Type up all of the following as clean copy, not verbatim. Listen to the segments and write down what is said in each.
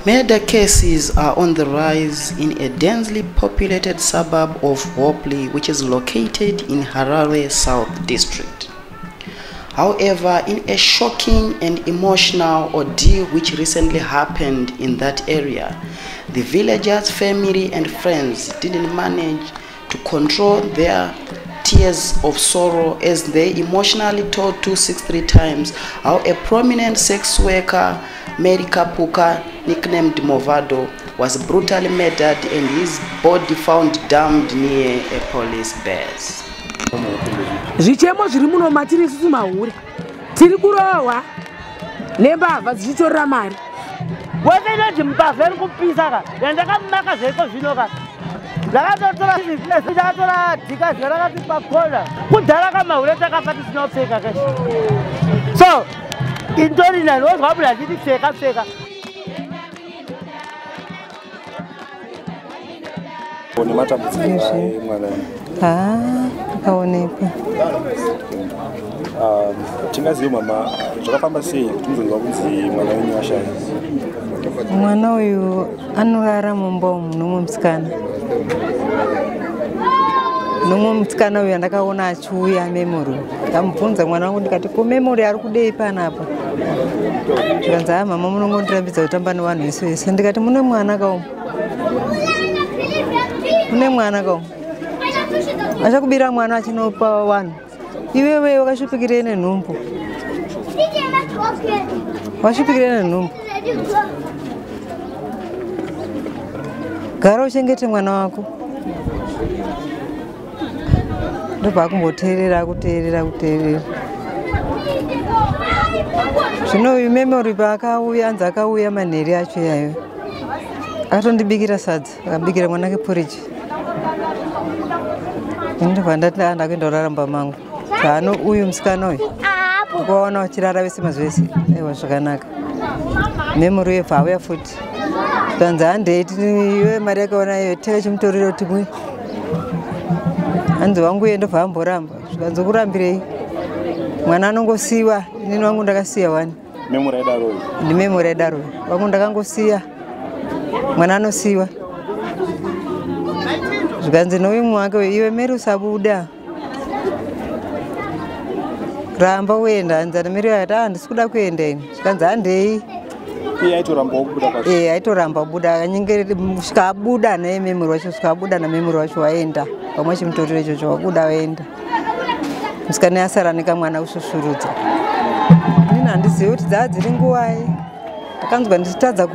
Murder cases are on the rise in a densely populated suburb of Hopley, which is located in Harare South District. However, in a shocking and emotional ordeal which recently happened in that area, the villagers, family and friends didn't manage to control their tears of sorrow as they emotionally told 263 times how a prominent sex worker, Mary Kapuka, nicknamed Movado, was brutally murdered and his body found dumped near a police base. Zvichemo zviri muno matiri isusu mahuri tiri kurohwa nembavha dzichitorera mari weveneji mbavha iri kupisa ka yandakamaka zveko zvino ka ndakatotora ndakatora dhika zvarakati pakona kudhara kamahuri takafa tisinopfeka kashi so indori nani wozwabuda nditi pfeka pfeka Ni matambudziko mwana akaonekwa. Tingaziva mama zvakafamba sei kuti muzonzwa kunzi mwana wenyu ashaya? Mwana uyu anorara mumba umu nomwe musikana. Nomwe musikana uyu ndakaona achiuya Memory. Ndamubvunza mwana wangu ndikati ko Memory ari kudei panapa. Ndikanzi mama munongondirambidza kutamba nevanhu vese. Ndikati mune mwana kaumu. Mune mwana kaumu. Achakubira mwana achinopa vanhu. Iwewe wakashupikirei nenhumbu? Washupikirei nenhumbu? Gara uchengete mwana wako. Ndobva kumboteerera kuteerera. Zvino uyu Memory paakauya anzi akauya manheri acho yayo. Akatondibikira sadza, akabikira mwanake porridge. Ndobva ndaenda kuenda kuraramba mangu. Zvano uyu musikana uyu ukaona uchirara vese mazvese aiwa zvakanaka. Memory uyu auya futi. Zvikanzi handeiti iwe mari yakaona iyo teve chimutorero timwe. Hanzi wangu uye ndobva amboramba. Zvikanzi kurambirei. Mwana anongosiyiwa, inini wangu ndakasiya wani. Memory aidaro. Ndi Memory aidaro. Wangu ndakangosiya. Mwana anosiyiwa. Zvikanzi nouyu mwake iwe Mary usabuda. Ramba uenda hanzi Mary akati handisi kuda kuenda ini. Zvikanzi handei. Iye aitoramba kubuda kwacho. Aitoramba kubuda akanyengera kusvika abuda naye Memory wacho kusvika abuda naMemory wacho waenda. Pamwe chimutorero ichocho wabuda waenda. Musikana asara nekamwana kushussurudza. Inini handizivi kuti dzava dziri nguwai. Ndakanzwa ndichitadza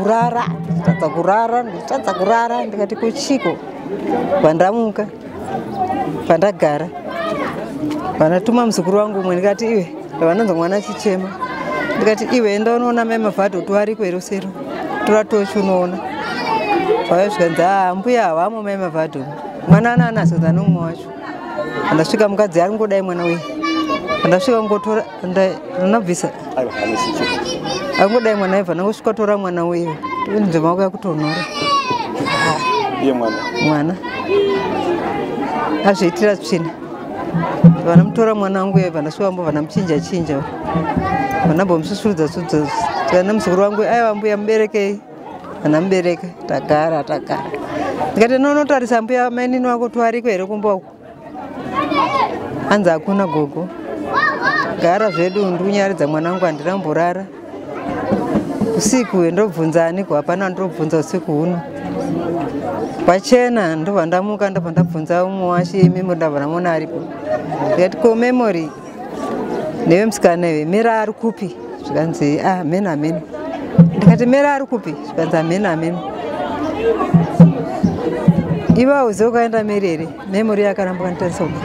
kurara ndikati kuchiko. Pandamuka pandagara pandatuma muzukuru wangu umwe ndikati iwe ndavanonzwa mwana achichema ndikati iwe enda unoona mai Mavhadho kuti wariko here usero tora tochi unoona pauya zvikanzi mbuya havamo mai Mavhadho mwana ananazodza nomumwe wacho andasvika mukadzi ari ngodai mwana uyu andasvika ngotora ndinabvisa angodai mwana ibva nangosvika tora mwana uyu ndimauka kutonhora iye mwana azviitira tsvina vanamutora mwana wangu uye vandasvika vanamuchinja vanambomususurudza tikana muzukuru wangu aiwa mbuya muberekei vanamubereka tagara ndikati nonotarisa mbuya mainini wako twariko here kumba uku hanzi hakuna gogo gara zvedu ndikunyaridza mwana wangu handiramborara usiku ndobvunza aniko hapana ndobvunza usiku huno pachena ndobva ndamuka ndobva ndabvunza umwe wacho Memory ndabva ndamona aripo ndikati ko Memory newe musikana iwe Mary ari kupi? Zvikanzi ameni. Ndikati Mary ari kupi? Zvikanzi ameni. Iwe hauzivi ukaenda Mary here? Memory yakaramba kanditarisa kudai.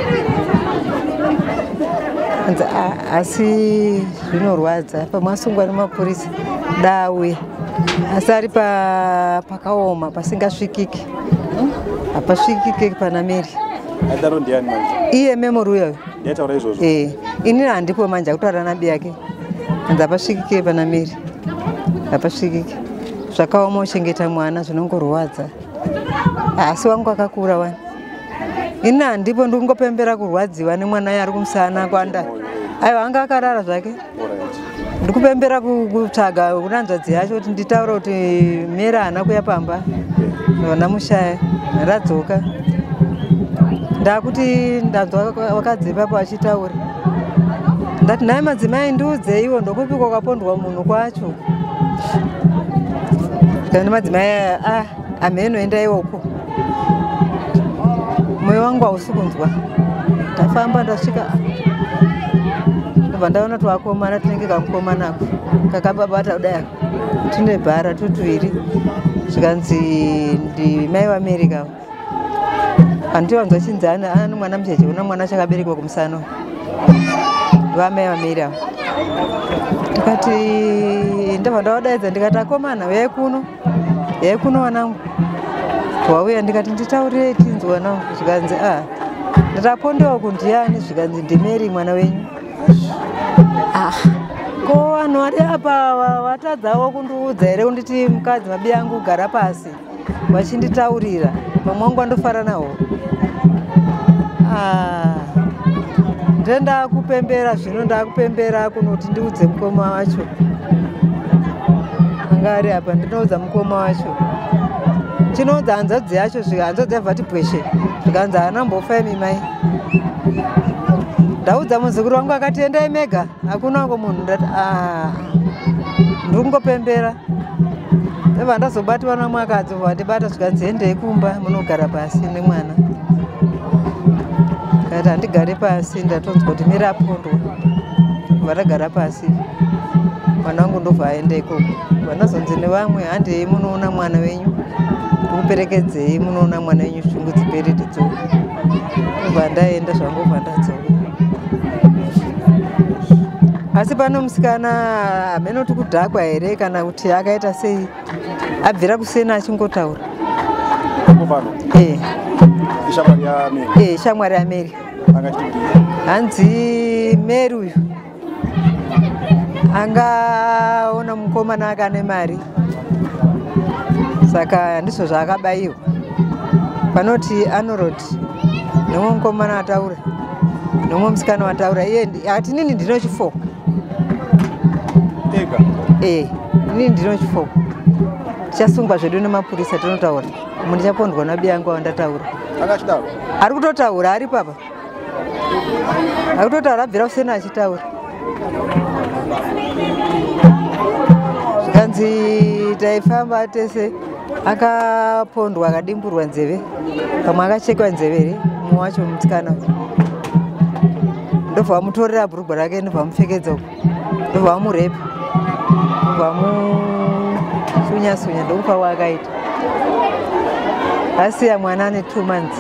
Hanzi asi zvinorwadza pamasungwa nemapurisa dauya asi ari pakaoma pasingasvikiki hapasvikiki pana Mary. Aidaro ndiani manje? Iye Memory uyo. Ndiyataura izvozvo. Inini handipo manje akutaura nabi yake. Hanzi hapasvikiki pana Mary. Hapasvikiki. Zvakaoma uchengeta mwana zvinongorwadza. Asi wangu akakura wani. Inini handipo ndikungopembera kurwadziwa nemwana ari kumusana kwanda. Aiwa anga akarara zvake. ndikupembera kutsvaga kunanzvadzi yacho kuti nditaura kuti mera haana kuya pamba vana mushaya radzoka ndakuti ndanzwa vakadzi ipapo vachitaura ndati nhaye madzimai ndiudze iwo ndokupi kwakapondwa munhu kwacho kana madzimai amheno enda iwoko mwoyo wangu hausi kunzwa ndafamba ndasvika kubva ndaona twakomana tinenge kamukomanako kakababata kudai tine bhara tutuviri zvikanzi ndimai vamerika handiwanzwa chinzani ani mwana mucheche una mwana chakaberekwa kumusana vamai vamerika ndikati ndabva ndavadaidza ndikati akomana uyai kuno wanangu wauya ndikati nditaurirei tinzi wanangu zvikanzi ndatapondewa kundiani zvikanzi ndimeri mwana wenyu ko vanhu vari apa vatadzawo kundiudza here kunditi mukadzi mabiya angu kugara pasi vachinditaurira vamwe wangu andofara nawo ndendakupembera zvino ndakupembera kunoti ndiudze mukoma wacho anga ari apa ndinoudza mukoma wacho chinoudza hanzvadzi yacho hanzvadzi yabvati bweshe zvikanzi haana mbofai mai ndaudza muzukuru wangu akati endai mega hakuna wangu munhu ndati ndiri kungopembera ndabva ndazobatwa namwakadzi vandibata zvikanzi endei kumba munogara pasi nemwana kati handigare pasi ndatonzwa kuti mirapondwa kubva ndagara pasi mwana wangu ndobva aenda ikoko vanazonzi nevamwe handei munoona mwana wenyu ndikuperekedzei munoona mwana wenyu shungu dzipereti dzoka kubva ndaenda zvangu bva ndadzoka asi pano musikana hamenoti kudhakwa here kana kuti akaita sei abvira kusena achingotaura shamwari yaMary hanzi Mary uyu angaona mukomana akane mari saka ndizvo zvaakabayiwa panoti Arnold nomwe mukomana ataura nomwe musikana wataura iye ati nini ndino chifoko inini ndino chifoko tichasungwa zvedu nemapurisa tinotaura munhu ndichapondwa nabiya angu wandataura ari kutotaura ari papa ari kutotaura abvira kusena achitaura zvikanzi taifamba tese akapondwa akadimburwa nzeve pamwe akachekwa nzeve here mumwe wacho musikana ndobva vamutorera bhurugwa rake ndobva vamupfekedza uko ndobva vamurepa ndobva vamusunyasunya ndokupa waakaita asiya mwana ane 2 months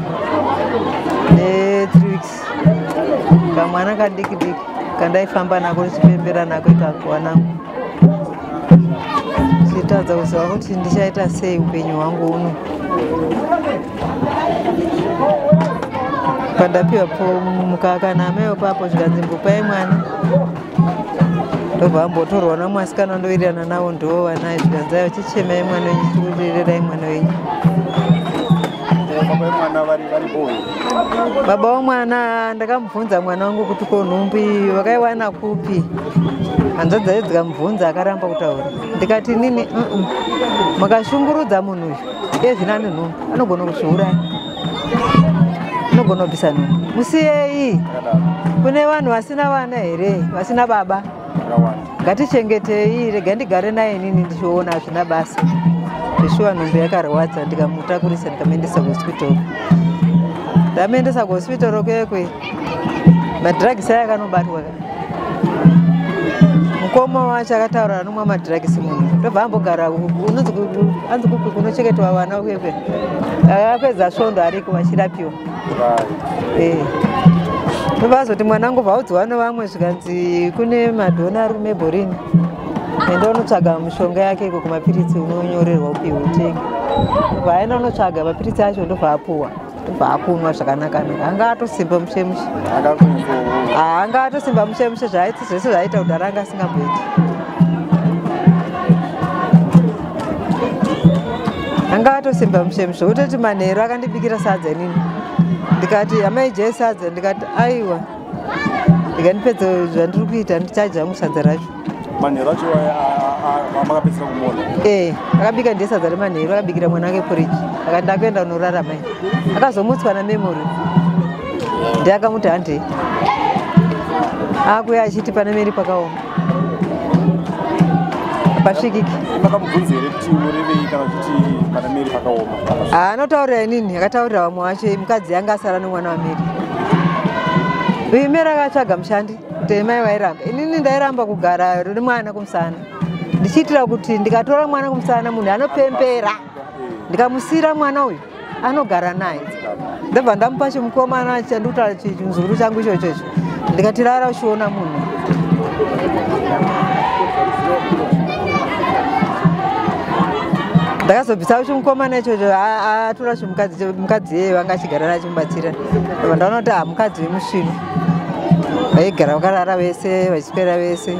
ne3 weeks kamwana kadiki diki kandaifamba nako tichipembera nako ikakuwanangu chitadza kuziva kuti ndichaita sei upenyu hwangu uno pandapiwa po mukaka namewo papo zvikanzi mbopai mwana ndobva ambotorwa namwasikana ndowirirana nawo ndo wanaye zvikanzi ayo chichemai mwana wenyu chikurererai mwana wenyu baba wamwana ndakamubvunza mwana wangu kuti ko nhumbi wakaiwana kupi hanzvadzi dzayo dzikamubvunza akaramba kutaura ndikati nini makashungurudza munhu uyu iye zvino ane nhumbi anogona kuzviuraya anogona kubvisa nhumbi musiyei kune vanhu vasina vana here vasina baba ngatichengetei rega ndigare naye nini ndichiona zvina basa zvishuwa nhumbi yakarwadza ndikamutakurisa ndikamuendesa kuhospitoro ndamuendesa kuhospitoro kwekwe madhiragisi aya akanobatwa mukoma wacho akataura nomwa madhiragisi munhu ndobva ambogara anzi kupi kunochengetwa vana kwekwe akakwedza svondo ariko vachirapiwa ndobva azoti mwanangu bvaudziwa nevamwe zvikanzi kune madhona ari kumebhorini enda unotsvaga mishonga yake iko kumapiritsi unonyorerwa upiwe utenge ndobva aenda unotsvaga mapiritsi acho ndobva apuwa ndobva akunwa zvakanaka-naka anga atosimba mushemushe anga atosimba mushemushe zvese zvaaita kudhara anga asingamboiti anga atosimba mushemushe kutoti manheru akandibikira sadza nini ndikati hamai jei sadza ndikati aiwa ndikandipedza zvandiri kuita ndichadya musadza racho manhero acho makapedzisa kumuona akabika ndesadza remanhero akabikira mwana wake poriji akati ndakuenda unorara mai akazomutswa namemory ndiakamuti hande akuya achiti pane meri pakaoma pasvikiki makamubvunza here kuti urevei kana kuti pana meri pakaoma anotaurira inini akataurira vamwe vacho mukadzi yanga asara nomwana wameri uyu meri akatsvaga mushandi kuti mai vairamba inini ndairamba kugara nemwana kumusana ndichiitira kuti ndikatora mwana kumusana munhu anopembera ndikamusira mwana uyu anogara naye ndabva ndamupa chimukomana chandikutaura chinzuru changu ichochocho ndikati rara uchiona munhu ndakazobvisa chimukomana ichocho atora chimukadzi yeye vanga achigara naye chimubatsira ndabva ndaona kuti mukadzi wemusvino vaigara vakarara vese vachipera vese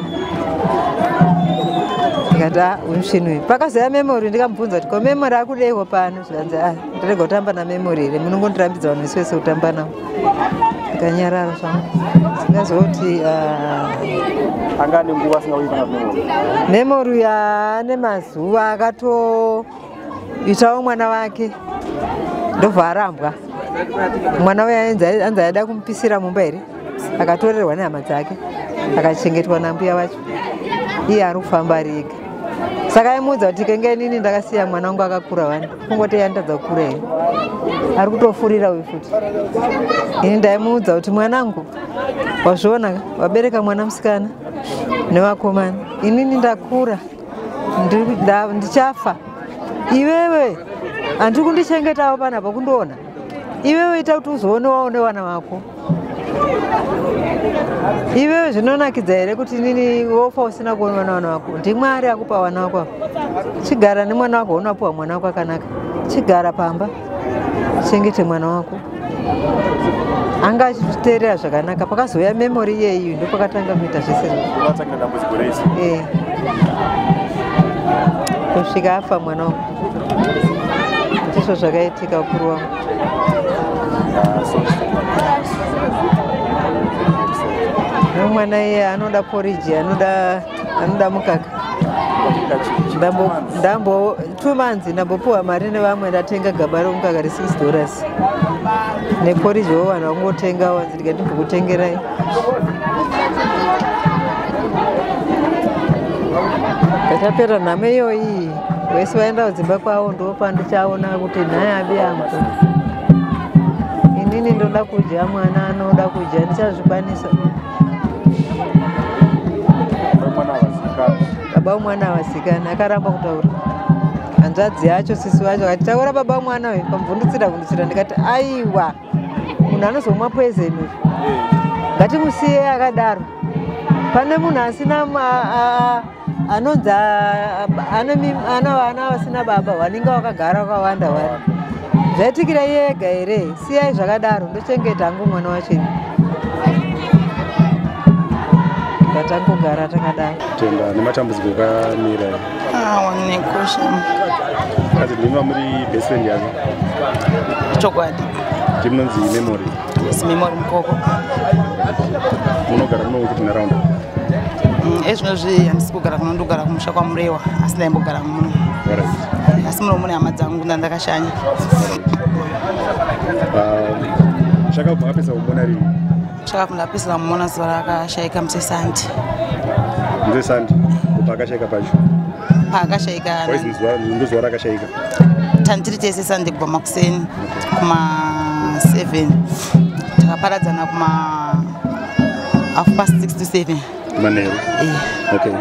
ndikati umusvino pakazaya memory ndikamubvunza kuti ko memory akudeiwo pano zvikanzi ndirega kutamba namemory here munongondirambidza vanhu vese vese kutamba navo ndikanyarara zvangu singazoti anga ane nguva asingauita memory ane mazuva akatoitawo mwana wake ndobva arambwa mwana uya anzi aida kumupisira mumba here akatorerwa nehama dzake akachengetwa nambuya vacho iye ari kufamba ari ega saka aimuudza kuti kenge nini ndakasiya mwana wangu akakura wani kungoti yandadza kukura here ari kutofurira uyu futi ini ndaimuudza kuti mwanangu wazviona wabereka mwana musikana nevakomana inini ndakura ndichafa iwewe handiri kundichengetawo panapa kundoona iwewe ita kuti uzoonewawo nevana vako iwewe zvinonakidza here kuti nini wofa usina kuona vana vako ndimwari akupa vana vako chigara nemwana wako unopuwa mwana wako akanaka chigara pamba chengete mwana wako anga achiteerera zvakanaka pakazouya memory iyeyi ndopakatanga kuita zvese kusvika afa mwana wangu ndizvo zvakaitika ukuru wangu nomwana iye anoda poriji anoda mukaka ndambo 2 months ndambopuwa mari nevamwe ndatenga gaba romukaka $6 neporiji wo vanhu vangotenga wanzi ndikandimbokutengerai katapera nhamo iyoyi vese vaenda kudzimba kwavo ndopandichaona kuti nhaye abi yangu inini ndoda kudya mwana anoda kudya ndichazvikwanisa baba umwana avasikana akaramba kutaura hanzvadzi yacho sisi vacho akati taura baba umwana uyu pamuvhundutsira ndikati aiwa munhu anozomwa poison uyu ngatimusiye akadaro pane munhu asina anonzi ana vana vasina baba vanenge vakagara vakawanda vari zvaitikira iye ega here siyai zvakadaro ndochengeta hangu mwana wacheni vatangogara takadaro tenda nematambudziko akamira wanekosha kazi ndima muri best friend yako chokwadi timunonzi memory memory mukoko munogara munokuti nharaunda ezvinozvi handisi kugara kuno ndogara kumusha kwamurewa asi ndaimbogara muno asi muno mune hama dzangu ndandakashanya zvakabva mapesa kumona rini zvakabva ndapesera mumona zuva rakashayika musesandi musesandi paakashayika pacho paakashayika ndozuva rakashayika tandiri tese sandi kubva makuseni kuma 7 takaparadzana kuma 6:30 to 7 manheru okay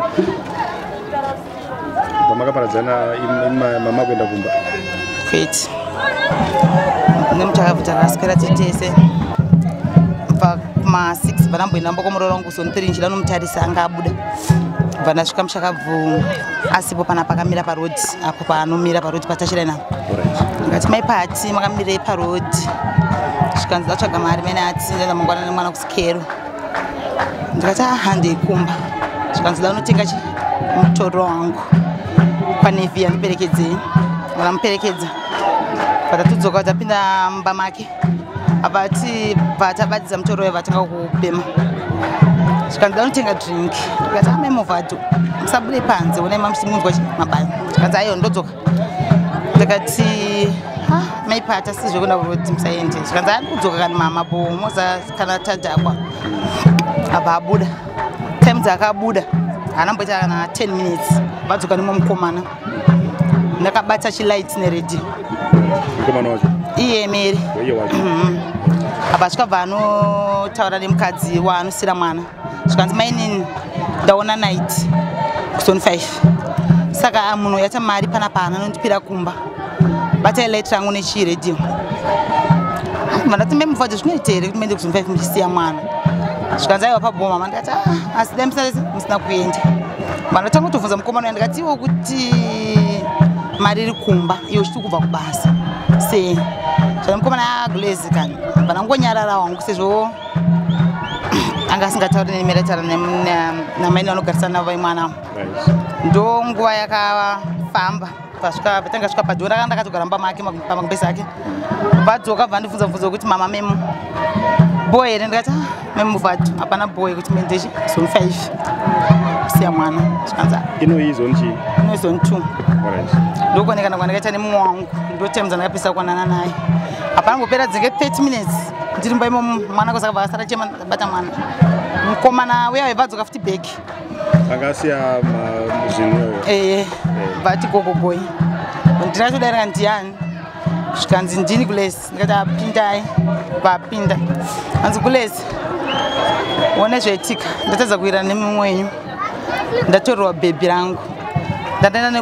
pamakaparadzana mama kuenda kumba kwete nemutakabva takaswera titese bva kuma 6 vanamboenda mbokomuroro wangu sontori njira nomutarisa anga abuda bva ndasvika muchakabvu asipo pana pakamira parodi apo panomira parodi patachirana ndikati maipati makamirei parodi zvikanzi ndatsvaga mari mene ati ndaenda mangwana nemwana kusikero ndikati handeikumba zvikanzi ndanotenga mutoro wangu panevhi yandiperekedzei vanamuperekedza vatatudzoka tapinda mumba make apati vatabadisa mutoro uyo vatanga kubema Zvikanzi ndanotenga drink. Ndikati memovhadzo musabude panze una munzwa mabaya. Zvikanzi aiyo ndodzoka. Ndikati maipata sizvo kuenda kuroti musaende. Zvikanzi andikudzoka kana mama bomoza kana tadhakwa. Abva abuda. Time dzakabuda haana kana 10 minutes vadzoka nemukomana. Ndakabata chilight neredio. Mukomana wacho iye Mary. Iye wacho. Apa svakabva anotaura nemukadzi waanosira mwana. Zvikanzi mainini ndaona night kuzone 5. Saka munhu yaita mari panapa anondipira kumba. Bata light rangu nechiredio. Mandati memovhadzo zvinoita here kuti muende kuzone 5 muchisiya mwana. Zvikanzi aiwa pabhoma mama ndikati asi dai musina kuenda. Mandatanga kutobvunza mukomana uya ndikati iwo kuti mari iri kumba iyo chiti kubva kubasa sei zvana mukomana agulezi kana vanangonyarara wangu sezvo anga asingatauri nemeretaura namaini vanogarisana navo imwana ndo nguva yakafamba patanga svika padhora akanga akatogara mumba make pamagumbezi ake vadzoka bva ndibvunza bvunzo kuti mama memo boy here ndikati memovhadzo hapana boy kuti mendechi zone 5 kusiya mwana zvikanza inoi zone chi inoi zone 2 ndokonekana kwandakaita nemumwe wangu ndotemza ndakapisa kuonana naye hapana kupera dzinge 30 minutes ndiri mumba imomo mwana kwasaka vasara chema bata mwana mukomana uya waibvadzoka futi bheki angasiya zvinhu vati gogogoy ndinatodarika ndiani zvikanzi ndini kulesi ndikati apindai vapinda anzi kulesi one zvaitika ndatadza kuwira nemumwe wenyu ndatorerwa bhebhi rangu ndataenda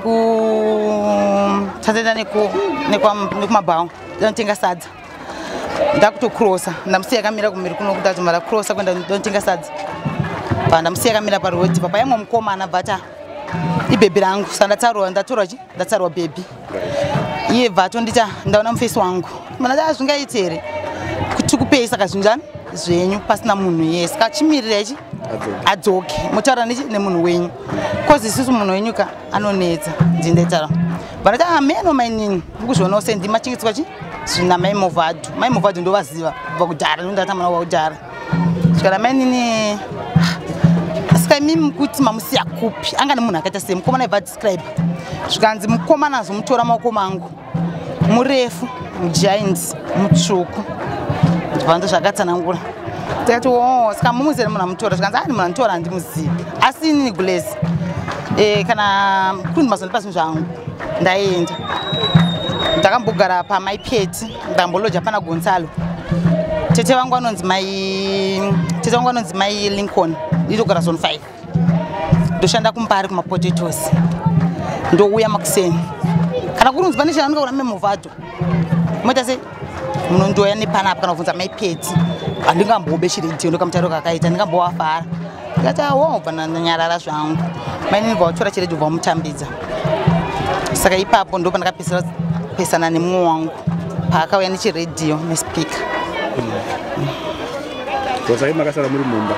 nekumabhawu ndanotenga sadza ndakutokurosa ndamusiya akamira kumhiri kuno kuti ati mara kurosa kwenda ndanotenga sadza ndamusiya akamira parodhi papa yamwe mukomana bhata ibhebhi rangu saka ndatorwa bhebhi iye bvato ndita ndaona mufesi wangu mana zvingaiti here kuti kupei saka zvinjani zvenyu pasina munhu yese kachimirira ichi adzoke mutaura nemunhu wenyu kozi isusu munhu wenyu ka anonetsa ndindaitaura vanoti meno mainini kuzvionawo sendimachingitswa chi zvina maimovhadho ndovaziva kubva kudhara ndondatamana wakudhara svikana mainini saka mimi kuti mamusiya kupi anga nemunhu akaita sei mukomana aibva describe zvikanzi mukomana azomutora maoko mangu murefu mugiant mutsvuku zvando zvakatsanangura tikati saka mumuzere munhu amutora zvikanzi ani munhu anotora handimuzivi asi inini gulezi kana kundi mazondipa zvinhu zvangu ndaenda ndakambogara pamaipeti ndamboloja pana Gonzalo tete wangu anonzi mai Lincoln nditogara zone 5 ndoshanda kumbari kumapotatoes ndouya makuseni kana kurunzi pane chana ndikaona memovhadzo moita sei munondoya nepanapa kana kubvunza maipeti handingambobe chiredio ndokamutauro kakaita ndingambovafara ndikati bva ndanyarara zvangu mainini vatora chiredio vamutambidza saka ipapo ndo pandakapesana nemumwe wangu paakauya nechiredio nespika Kosai makasara muri mumba.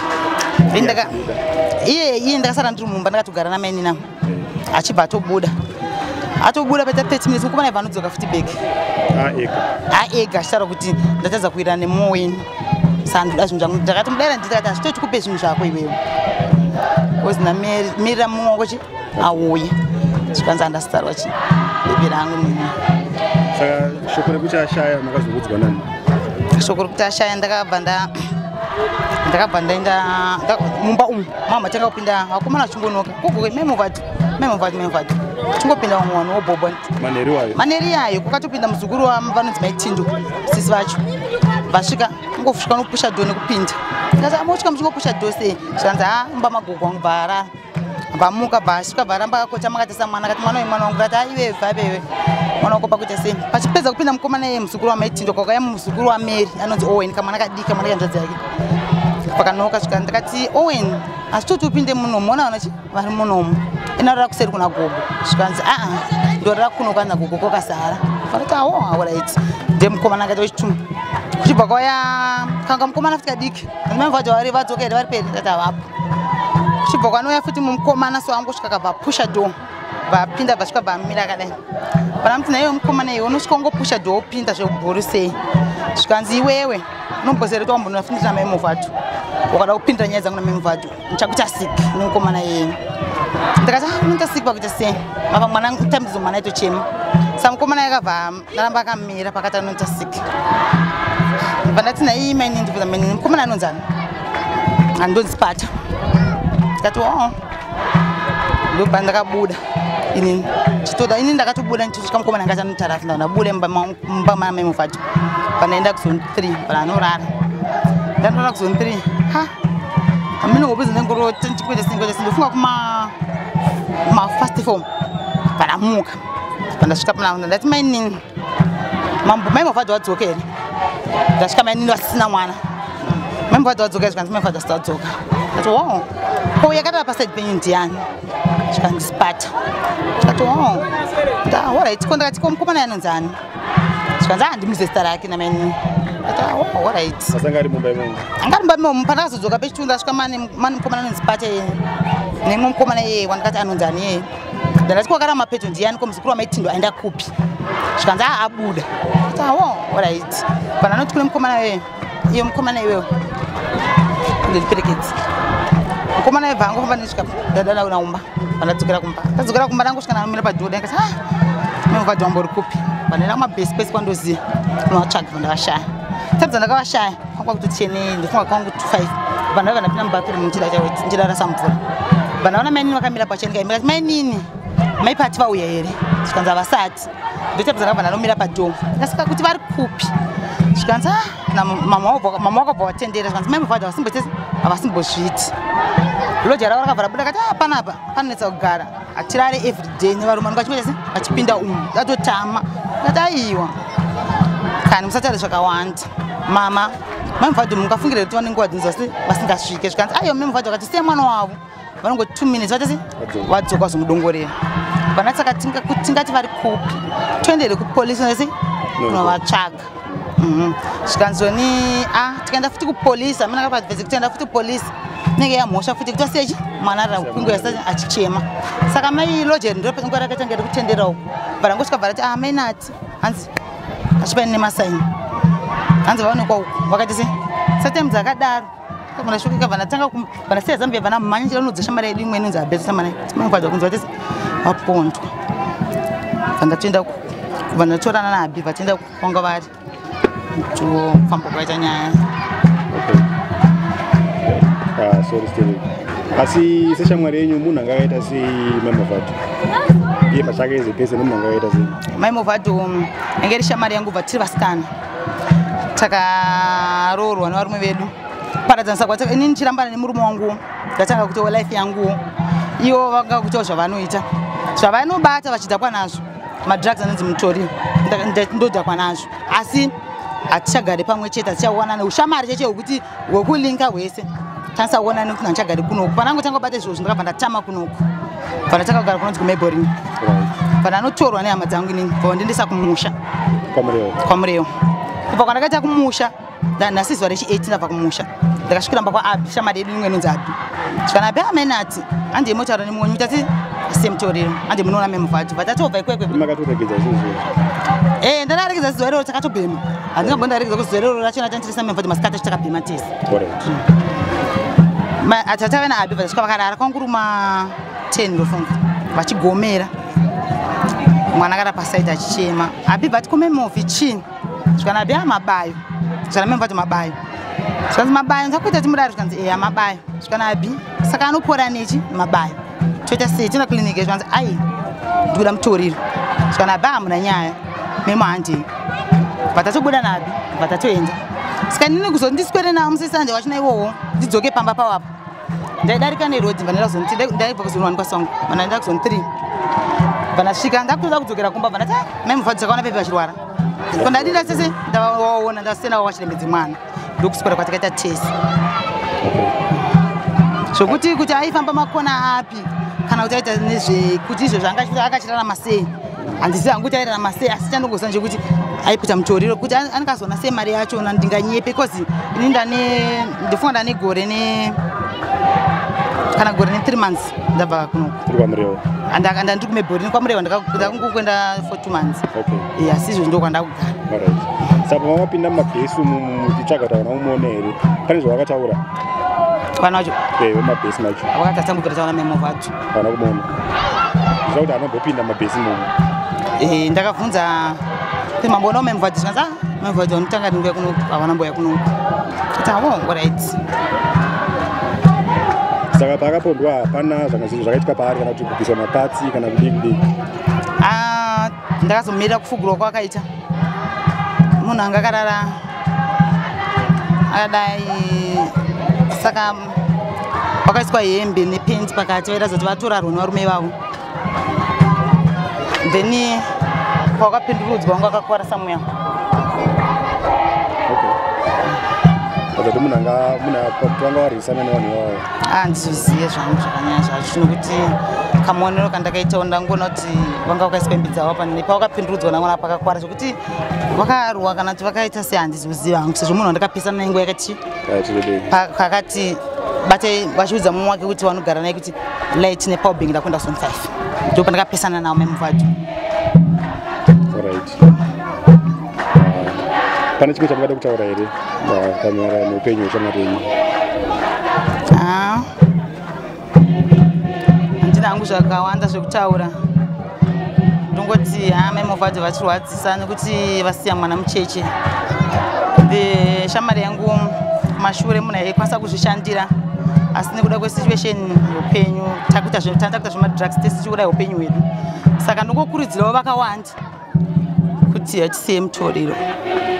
Iye ndakasara ndiri mumba ndakatogara namainina. Achibva atobuda paita 30 minutes mukomana aibva anodzoka futi bheki. Ega achitaura kuti ndatadza kuwira nemumwe wenyu. Sandoda zvinhu zvangu ndakati mudaira ndikati hazvitoti kupe zvinhu zvako iwewe. Kozi ndamirira mumwe wangu chi auye. Zvikanzi andasitarwa chi bhebi rangu nini. Saka shoko rekuti ashaya makazokudzwa nani? Shoko rekuti ashaya ndakabva ndaenda mumba umu mama tanga kupinda vakomana vachimbonoka gogo memovhadzo chingopinda mwana wobhobho maneri yayo kukatopinda muzukuru vanonzi maitindo sisi vacho vasvika ngosvika nopusha dho nekupinda ndikati mosvika muchingopusha dho sei zvikanzi mumba magogo wangu bva vamuka vasvika varamba akotama akatisa mwana akati mwana wemwana wangu kati iwe bvabewe mwana wako pakuita sei pachipedza kupinda mukomana iye muzukuru wamaitindo kwakauya muzukuru wamary anonzi owen kamwana kadika mwana kanzvadzi yake pakanoka svika ndikati owen hazvitoti upinde munomu ona vanachi vari munomu inorara kuseri kuna gogo zvikanzi ndorara kuno kana gogo kokasara vakati alright ndemukomana akati wechituma kuchibva kwauya kanga mukomana futi kadiki andimamvaja vari vadzoka here vari peri ndati havapo kuchibva kwanouya futi mumukomana so angosvika kabva pusha dho vapinda vasvika vamira akadai vanamuti naiwe mukomana iwe unosvika ungopusha dho upinda zvekubhuru sei zvikanzi iwewe unombozere kuti wambonafundira mai movhacho wakada kupindira nyaya dzangu namai movhacho ndichakuita sick nemukomana yeye ndikati unoita sick pakuita sei apa mwana tambidzo mwana aitochema saka mukomana yakabva ndaramba akamira pakati anoita sick pandati nai maini ndibvunza maini mukomana anonzani andonzipata ndikati ndobva ndakabuda ini chitoda ini ndakatobuda ndichosvika mukomana ngati anotarafi ndabuda mumba mai movhacho panaenda kuzone 3 pananorara ndandoona kuzone 3 amene ngobuza ndengoroti ndichikwete sindofunga kuma first form panamuka pandasvika pana ndati maini mai movhacho wadzoka here ndasvika maini vasisina mwana mai movhacho wadzoka here zvikanzi mai movhacho asita wadzoka ndati ko yakatara paside penyu ndiyani zvikandisipata ndikati alright ko ndakati ko mukomana yanonzani zvikanzi handimuze zita rake namaini ndati alright asangari mumba imomo angari mumba imomo pandakazodzoka pechitundu ndasvika mani mukomana anonzipata nemwe mukomana yeye wandikati anonzani yeye ndandati kwakara mapeto ndiyani ko muzukuru wamaitindo aenda kupi zvikanzi abuda ndati alright pandanoti kune mukomana yeye iyo mukomana iwewe ndiriperekedzi mukomana yebva angofamba ndisvika dadala naumba pandadzokera kumba ndadzokera kumba ndangosvika nanomira padhoda ndikati mai movhacho wambori kupi pandaenda kumabhesi pesi kwandoziya unovatsvaga pandavashaya tabva ndakavashaya kwanga kutochenei ndofunga kwangu 5 pandava ndapinda mubathroom ndichirarasa mvura pandaona mainini vakamira pachenika ndikati mainini maipati vauya here zvikanzi havasati ndotabva ndakabva ndanomira padhoo ndikasvika kuti vari kupi zvikanzi mama wakabva watendera zvikanzi mai movhacho havasimbozviti loja ravo rakabva rabuda kati panapa panonetsa kugara hatirare everyday nevarume vachimwechasi vachipinda umu datotama ndati aiwa kani musatare zvakawanda mama mai movhacho mukafungire kuti vane nguva dzinzi vasi vasingasvike zvikanzi aiwa mai movhacho vakati sei mwana wavo vanongoti 2 minutes vatasi vadzoka vazomudongorera pandati saka tingati vari kupi toendere kupolisi nasi kunovatsvaga zvikanzoni tikaenda futi kupolisi amene akapadvese kutienda futi kupolisi nenge yamhosva futi kuti wasechi mwana arira kupingwa yasati achichema saka mai lojeri ndo nguva rakatangera kutendera uku varangosvika bva rati mai nati hanzi achipaini nemasaini hanzi vaonekwa uku vakati se satemudzi akadaro ndasvika vanatanga vanasiya zambia vana mhanya chira unodzosha mari yedu imwe inonzi abesa mana timanokwadza kunzi vatese vapondwa vandatoenda vandatorana nahabi vatienda kwanga vari tofamba kwaita nyaya sorry still asi seshamwari yenyu munhu angakaita sei mai movhacho iye pachake ezepese nemunhu angakaita sei mai movhacho yange iri shamwari yangu bva tiri vasikana takaroorwa nevarume vedu paradzanisa kwati inini chirambana nemurume wanguwo ndatanga kutiwo life yanguwo ivo vanga kutiwo zvavanoita zvavanobata vachidhakwa nazvo madrugs anonzi mutoriro ndodhakwa nazvo asi hatichagari pamwe chete hatichaonana ushamari cheche hwekuti hwekulinka hwese tanisaonani kuti handichagari kunoku panangotanga kubata izvozvo ndakabva ndatama kunoku pandatanga kugara kunonzi kumeboring pandanotorwa nehama dzangu inini vandendesa kumusha kwamurewo kubva kwandakaita kumusha nhasi zuva rechi-8 ndabva kumusha ndakasvikira mba kwaabi shamari yedu imwe inonzi abi zvikanabi amenati handei motaura nemumwe nyutati asemutorero handei munoona mai movhacho vatatobva ikwekwe ndanarekedza zuva iroro takatobhema handingambondarekedza kuti zuva iroro rachona tandirisa mai movhacho masikati achitakabhema tese atata vena abi vazasvika vakarara kwanguruma 10 ndofunga vachigomera mwana akara pasaidi achichema abi vati kumemovhi chini zvikanabi mabayo zvana mai movhacho mabayo zvikanzi mabayo ndakuita timudari zvikanzi eya mabayo zvikanabi saka anopora nechi mabayo toita sei tienda kliniki zvikanzi ai ndikuda mutoriro zvikanabi hamuna nyaya memo handei vatatobuda nabi vatatoenda saka nini kuzoti ndiswere navo musisanje wachina iwowo ndidzoke pamba pavapo ndaidarika nerodhi ndaibva kuzone 1 kwasangu vandaenda kuzone 3 vandasvika ndakutoda kudzokera kumba vandati mai movhacho dzakaona pepe vachirwara kondadinda sese ndavaona ndasena wachirembedze mwana ndokuswera kwatakaita tesi zvokuti kuti aifamba makona api kana kuti aita nezvekuti izvo zvakachirarama sei handisi hangu kuti airarama sei asi chandongoziva nje aipita mutoriro kuti anikazona sei mari yachona ndinganyepe because ini ndifunga ndane gore kana gore ne3 months ndabva kunoku ndandiri kumebhorini kwamurewa ndakungokwenda for 2 months asi izvo ndo kwandakugara saka mapinda mumabhesi muchitsvaga kuti havana kumuona here pane zvavakataura vana vacho vemabhesi macho vakati atangopera taona memovha acho havana kumuona zvicha kuti anombopinda mabhesi momo ndakabvunza kuti mamboona memovha acho zvikanzi memovha acho vanotanga ndinguya kuno havana mboya kuno kuti avo orit saka paakapondwa hapana zvinhu zvakaitika paari kana kuti kubviswa mapatsi kana kudiki ndakazomirira kufugurwa kwakaita munhu anga akarara akadai saka wakaiswa hembe nependi pakati vairatidza kuti vatorarwa nevarume vavo then kwakapindurudzwa wangu akakwara samuya kuti munhu anga warwisana nevanhu ivavo handizozive zvangu zvakanyanya zvacho nokuti kamuonero kandakaitawo ndangoona kuti vanga vakaiswa hembe dzavo pawakapindurudzwa nangona pakakwara zvokuti vakarwa kana kuti vakaita sei handizoziva hangu sezvo munhu wandakapesana naye nguva yakati pakati batai vachiudza mumwe wake kuti vanogara naye kuti light nepower bank ndakwenda zone 5 ndo pandakapesana nawo memuvhacho pane chimwe chamungada kutaura here panyaya neupenyu hweshamwari yenyu handina hangu zvakawanda zvekutaura ndongoti memovhadzo vachirwadzisa nekuti vasiya mwana mucheche shamwari yangu kumashure munhu aikwanisa kuzvishandira asi nekuda kwesituation yeupenyu takuita zvemadrugs tese tichiuraya upenyu hwedu saka ndongokurudzirawo vakawanda kuti hatisiye mutoriro